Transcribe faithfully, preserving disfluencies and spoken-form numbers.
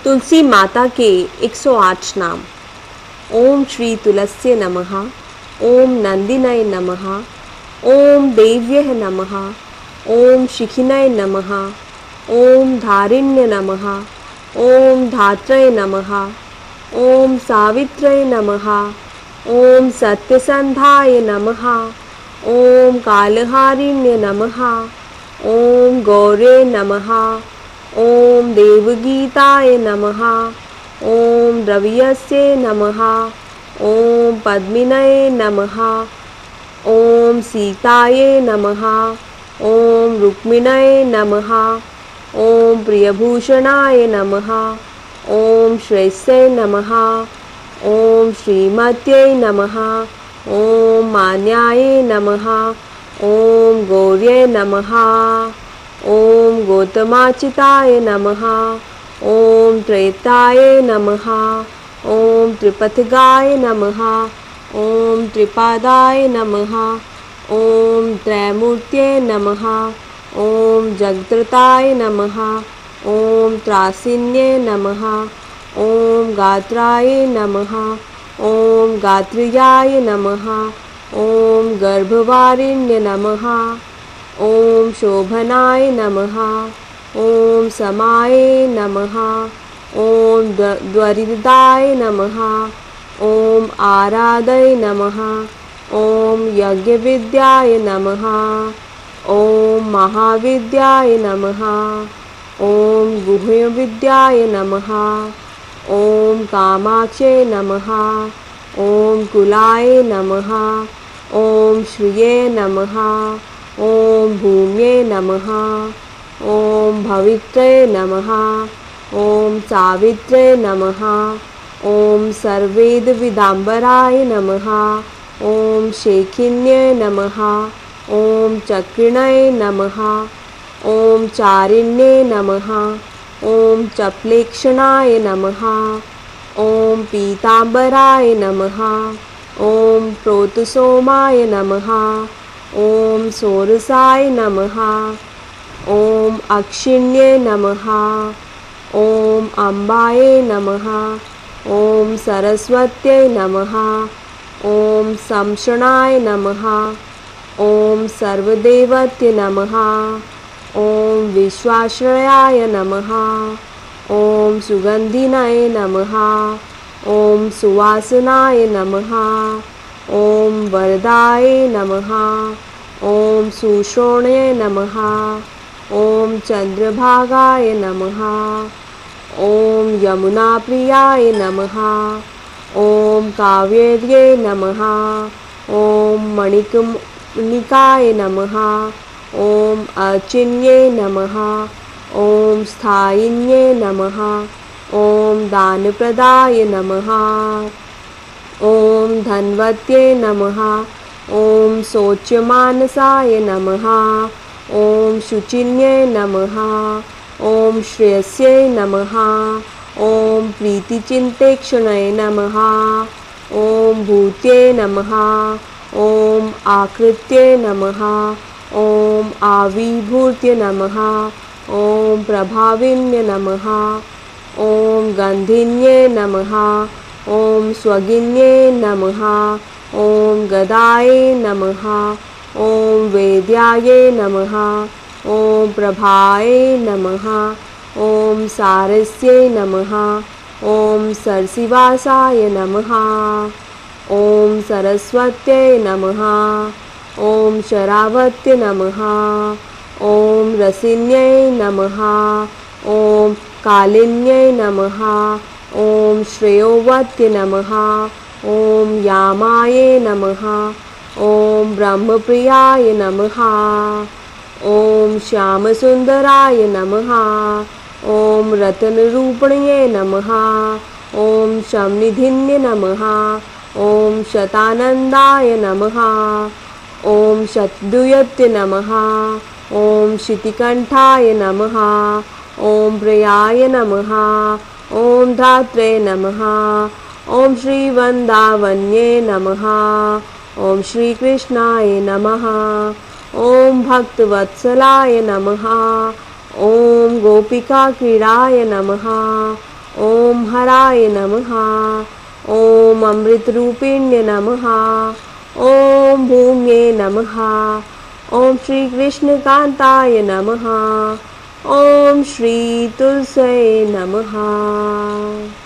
तुलसी माता के एक सौ आठ नाम। ओम श्री तुलस्य नमः। ओम नंदिनय नमः। ओम देव्यः नमः। ओम शिखिनय नमः। ओम धारिण्य नमः। ओम धात्रय नमः। ओम सावित्रय नमः। ओम सत्यसंधाय नमः। ओम कालहारिण्य नमः। ओम गौरे नमः। ओम देवगीताय नमः। ओम द्रव्यस्य नमः। ओम पद्मिनये नमः। ओम सीताये नमः। ओम रुक्मिणये नमः। ओम प्रियभूषणाय नमः। ओम श्रेष्ठे नमः। ओम श्रीमत्यै नमः। ओम मान्याय नमः। ओम गौर्ये नमः। ओम गौतमाचिताय नमः। ओम त्रेताय नमः। ओम त्रिपथगाय नमः। ओम त्रिपादाय नमः। ओम त्रैमूर्तये नमः। ओम जगत्रताय नमः। ओम त्रासिन्ये नमः। ओम गात्राय नमः। ओम गात्रियाय नमः। ओम गर्भवारिण्य नमः। ओम शोभनाय नमः। ओम समाय नमः। ओम द्वरिदाय नमः। ओम आराधय नमः। ओम यज्ञविद्याय नमः। ओम महाविद्याय नमः। ओम गुह्यविद्याय नमः। ओम कामाक्षे नमः। ओम कुलाय नमः। ओम श्रिये नमः। ओम भूम्ये नमः। ओम भवित्रे नमः। ओम सावित्रे नमः। ओम सर्वेदविदाम्बराय नमः। ओम शेखिन्ये नमः। ओम चक्रिणये नमः। ओम चारिण्ये नमः। ओम चप्लेक्षणाय नमः। ओम पीताम्बराय नमः। ओम प्रोतसोमाय नमः। ओम सोरसाय नमः। ओम अक्षिण्ये नमः। ओम अम्बाये नमः। ओम सरस्वत्यै नमः। ओम संशणाय नमः। ओम सर्वदेवत्य नमः। ओम विश्वाश्रयाय नमः। ओम सुगंधिनये नमः। ओम सुवासनाय नमः। ओम वरदाय नमः। ओम सुषोण्ये नमः। ओम चंद्रभागाय नमः। ओम यमुनाप्रियाय नमः। ओम कावेर्ये नमः। ओम मणिकर्णिकाय नमः। ओम अर्चिन्ये नमः। ओम स्थायिन्ये नमः। ओम दानप्रदाय नमः। ओम धन्वत्ये नमः। ओम शोच्यमानसाय नमः। ओम शुचिन्ये नमः। ओम श्रेयस्यै नमः। ओम प्रीतिचिन्तेक्षणये नमः। ओम भूत्ये नमः। ओम आकृत्ये नमः। ओम आविर्भूत्य नमः। ओम प्रभाविन्य नमः। ओम गंधिन्ये नमः। ओम स्वगिन्ये नमः। ओम गदाय नमः। ओम वेद्याय नमः। ओम प्रभाय नमः। ओम सारस्ये नमः। ओम सरसिवासाय नमः। ओम सरस्वत्यै नमः। ओम शरावत्य नमः। ओम रसिन्यै नमः। ओम कालिन्यै नमः। ओम श्रेयोवत्य नमः। ओम यामाय नमः। ओम ब्रह्मप्रियाय नमः। ओम श्यामसुंदराय नमः। ओम रत्नरूपिण्ये नमः। ओम शमनिधिन्ये नमः। ओम शतानंदाय नमः। ओम शतदुयत्य नमः। ओम शितिकंठाय नमः। ओम प्रियाय नमः। ओम धात्रे नमः। ओम श्रीवृंदावन्ये नमः। ओम श्री कृष्णाय नमः। ओम भक्तवत्सलाय नमः। ओम गोपिका क्रीडाय नमः। ॐ हराय नमः। ॐ अमृतरूपिण्य नमः। ॐ भूम्ये नमः। ॐ श्रीकृष्णकान्ताय नमः। ॐ श्री तुलसे नमः।